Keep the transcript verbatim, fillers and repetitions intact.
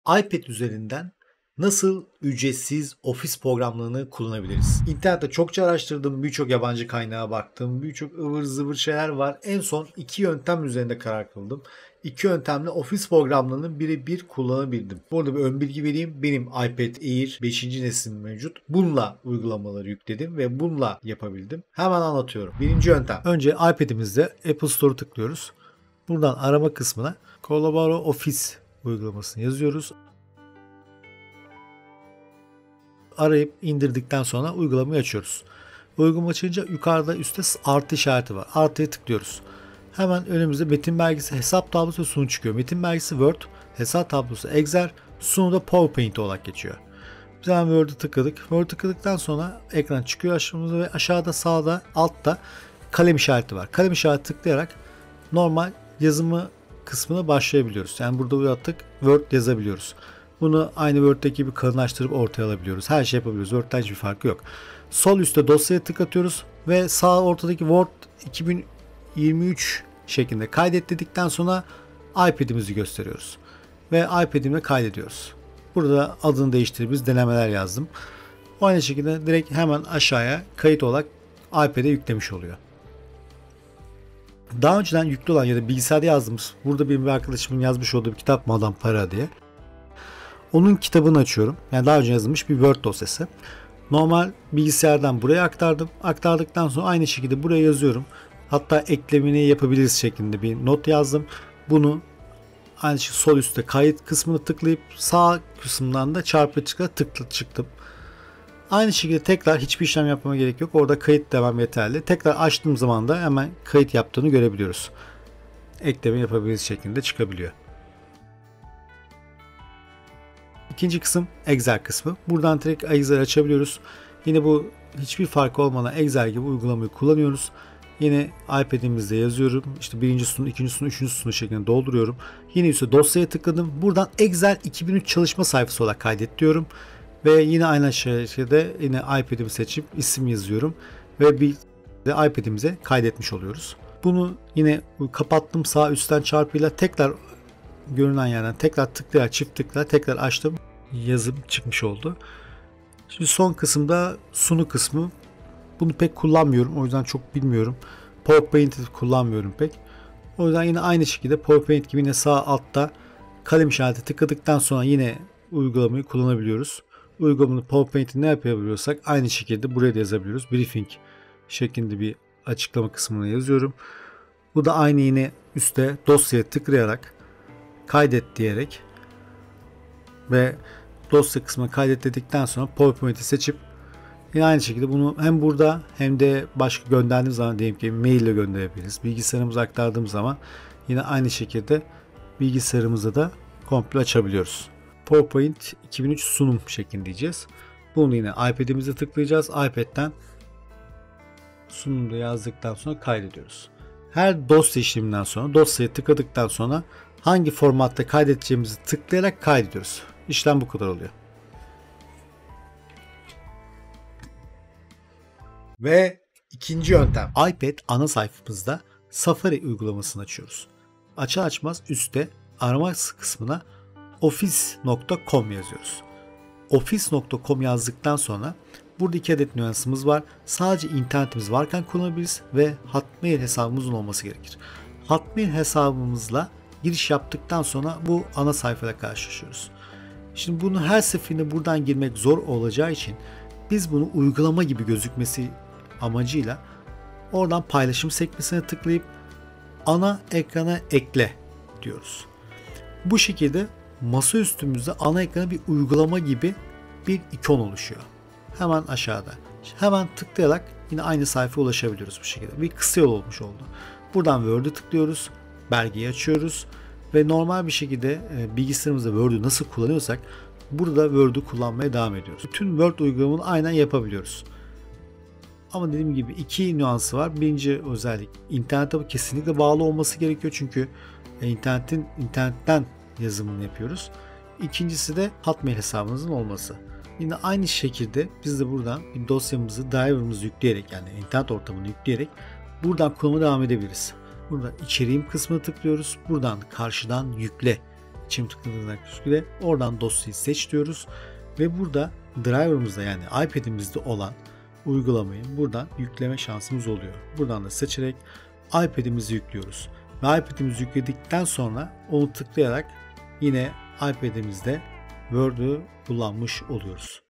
iPad üzerinden nasıl ücretsiz ofis programlarını kullanabiliriz? İnternette çokça araştırdım, birçok yabancı kaynağa baktım, birçok ıvır zıvır şeyler var. En son iki yöntem üzerinde karar kıldım. İki yöntemle ofis programlarını birebir kullanabildim. Burada bir ön bilgi vereyim. Benim iPad Air beşinci nesil mevcut. Bununla uygulamaları yükledim ve bununla yapabildim. Hemen anlatıyorum. Birinci yöntem. Önce iPad'imizde Apple Store'u tıklıyoruz. Buradan arama kısmına Collabora Office uygulamasını yazıyoruz. Arayıp indirdikten sonra uygulamayı açıyoruz. Uygulama açınca yukarıda üstte artı işareti var. Artıya tıklıyoruz. Hemen önümüzde metin belgesi, hesap tablosu ve sunu çıkıyor. Metin belgesi Word, hesap tablosu Excel, sunu da PowerPoint olarak geçiyor. Biz hemen Word'e tıkladık. Word'e tıkladıktan sonra ekran çıkıyor aşağımıza ve aşağıda sağda altta kalem işareti var. Kalem işareti tıklayarak normal yazımı kısmına başlayabiliyoruz. Yani burada uyattık Word yazabiliyoruz. Bunu aynı Word'deki gibi kalınlaştırıp ortaya alabiliyoruz. Her şey yapabiliyoruz. Word'den hiçbir farkı yok. Sol üstte dosyaya tık atıyoruz ve sağ ortadaki Word iki bin yirmi üç şeklinde kaydet dedikten sonra iPad'imizi gösteriyoruz. Ve iPad'imle kaydediyoruz. Burada adını değiştirip biz denemeler yazdım. Aynı şekilde direkt hemen aşağıya kayıt olarak iPad'e yüklemiş oluyor. Daha önceden yüklü olan ya da bilgisayarda yazdığımız, burada benim bir arkadaşımın yazmış olduğu bir kitap Madame Para diye. Onun kitabını açıyorum. Yani daha önce yazılmış bir Word dosyası. Normal bilgisayardan buraya aktardım. Aktardıktan sonra aynı şekilde buraya yazıyorum. Hatta eklemini yapabiliriz şeklinde bir not yazdım. Bunu aynı şekilde sol üstte kayıt kısmını tıklayıp sağ kısımdan da çarpı tıkla tıkla çıktım. Aynı şekilde tekrar hiçbir işlem yapmama gerek yok. Orada kayıt devam yeterli. Tekrar açtığım zaman da hemen kayıt yaptığını görebiliyoruz. Ekleme yapabiliriz şeklinde çıkabiliyor. İkinci kısım Excel kısmı. Buradan direkt Excel açabiliyoruz. Yine bu hiçbir farkı olmadan Excel gibi uygulamayı kullanıyoruz. Yine iPad'imizde yazıyorum. İşte birinci sütun, ikinci sütun, üçüncü sütun şeklinde dolduruyorum. Yine üstte dosyaya tıkladım. Buradan Excel iki bin üç çalışma sayfası olarak kaydet diyorum. Ve yine aynı şekilde yine iPad'imi seçip isim yazıyorum. Ve bir de iPad'imize kaydetmiş oluyoruz. Bunu yine kapattım sağ üstten çarpıyla tekrar görünen yerden tekrar tıklayarak çift tıkla tekrar açtım. Yazım çıkmış oldu. Şimdi son kısımda sunu kısmı. Bunu pek kullanmıyorum. O yüzden çok bilmiyorum. PowerPoint'i kullanmıyorum pek. O yüzden yine aynı şekilde PowerPoint gibi yine sağ altta kalem işareti tıkladıktan sonra yine uygulamayı kullanabiliyoruz. Uygulamanın PowerPoint'i ne yapabiliyorsak aynı şekilde buraya da yazabiliyoruz. Briefing şeklinde bir açıklama kısmına yazıyorum. Bu da aynı yine üstte dosyaya tıklayarak kaydet diyerek ve dosya kısmına kaydet dedikten sonra PowerPoint'i seçip yine aynı şekilde bunu hem burada hem de başka gönderdiğimiz zaman diyelim ki mail ile gönderebiliriz. Bilgisayarımıza aktardığımız zaman yine aynı şekilde bilgisayarımızda da komple açabiliyoruz. PowerPoint iki bin üç sunum şeklinde diyeceğiz. Bunu yine iPad'imize tıklayacağız. iPad'den sunumda yazdıktan sonra kaydediyoruz. Her dosya işleminden sonra dosyaya tıkladıktan sonra hangi formatta kaydedeceğimizi tıklayarak kaydediyoruz. İşlem bu kadar oluyor. Ve ikinci yöntem. iPad ana sayfamızda Safari uygulamasını açıyoruz. Açar açmaz üstte arama kısmına office nokta com yazıyoruz. office nokta com yazdıktan sonra burada iki adet nüansımız var. Sadece internetimiz varken kullanabiliriz ve Hotmail hesabımızın olması gerekir. Hotmail hesabımızla giriş yaptıktan sonra bu ana sayfayla karşılaşıyoruz. Şimdi bunu her seferinde buradan girmek zor olacağı için biz bunu uygulama gibi gözükmesi amacıyla oradan paylaşım sekmesine tıklayıp ana ekrana ekle diyoruz. Bu şekilde masa üstümüzde ana ekrana bir uygulama gibi bir ikon oluşuyor. Hemen aşağıda. Hemen tıklayarak yine aynı sayfaya ulaşabiliyoruz bu şekilde. Bir kısa yol olmuş oldu. Buradan Word'ü tıklıyoruz. Belgeyi açıyoruz. Ve normal bir şekilde bilgisayarımızda Word'ü nasıl kullanıyorsak burada Word'ü kullanmaya devam ediyoruz. Bütün Word uygulamalarını aynen yapabiliyoruz. Ama dediğim gibi iki nüansı var. Birinci özellik internete kesinlikle bağlı olması gerekiyor. Çünkü internetin internetten yazımını yapıyoruz. İkincisi de Hotmail hesabımızın olması. Yine aynı şekilde biz de buradan bir dosyamızı, driver'ımızı yükleyerek yani internet ortamını yükleyerek buradan kullanmaya devam edebiliriz. Burada içeriğim kısmına tıklıyoruz. Buradan karşıdan yükle Çift tıkladığınızda küsküde oradan dosyayı seç diyoruz. Ve burada driver'ımızda yani iPad'imizde olan uygulamayı buradan yükleme şansımız oluyor. Buradan da seçerek iPad'imizi yüklüyoruz. Ve iPad'imizi yükledikten sonra onu tıklayarak yine iPad'imizde Word'ü kullanmış oluyoruz.